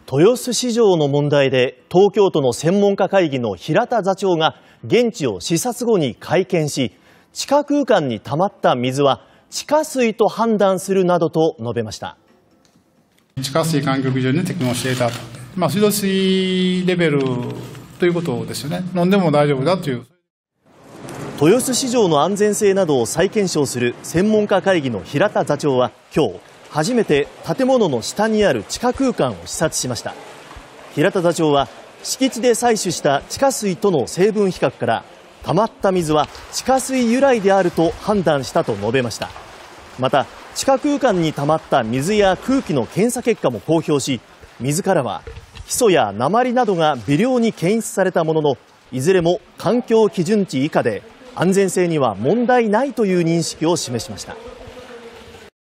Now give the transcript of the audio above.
豊洲市場の問題で東京都の専門家会議の平田座長が現地を視察後に会見し、地下空間に溜まった水は地下水と判断するなどと述べました。 地下水管局上に適合していたと、水道水レベルということですよね。飲んでも大丈夫だという。 豊洲市場の安全性などを再検証する専門家会議の平田座長は今日初めて建物の下にある地下空間を視察しました。平田座長は敷地で採取した地下水との成分比較から溜まった水は地下水由来であると判断したと述べました。また地下空間に溜まった水や空気の検査結果も公表し、水からはヒ素や鉛などが微量に検出されたものの、いずれも環境基準値以下で安全性には問題ないという認識を示しました。